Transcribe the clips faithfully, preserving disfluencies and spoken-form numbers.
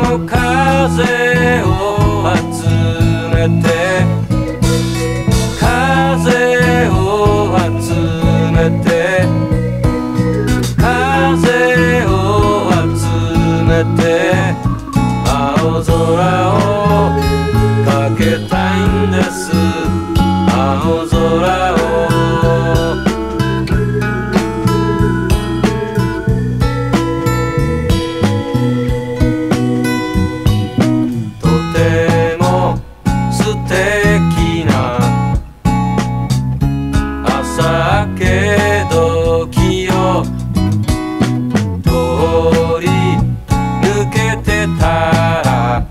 も風を集めて風を集めて風を集めて青空をかけたいんです青空を朝明け時を通り抜けてたら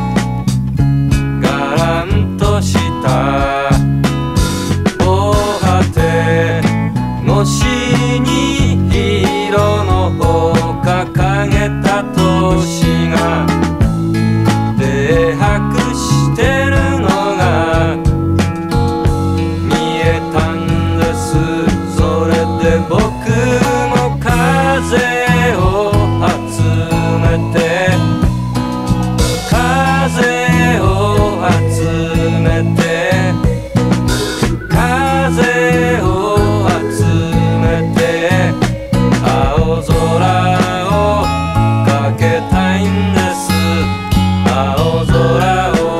がらんとした防波堤越しに色の帆掲げた都市が停泊してるのが見えたんですそれで僕も風を集めて風を集めて風を集めて青空をかけたいんです青空を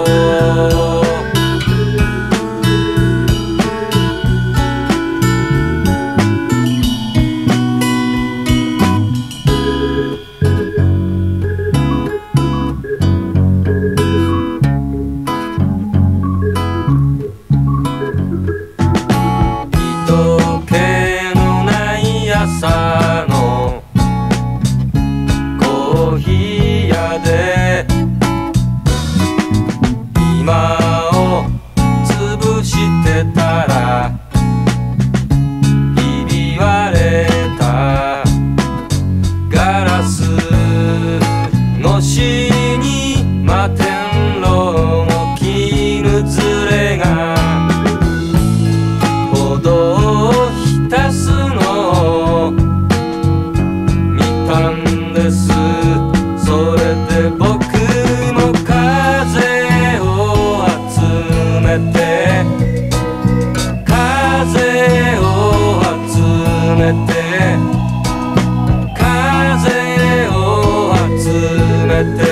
朝のコーヒー屋で今を潰してたらひび割れたガラス越しに摩天楼の絹ずれが歩道を浸すのを見たんですそれで僕も風を集めて風を集めて風を集めて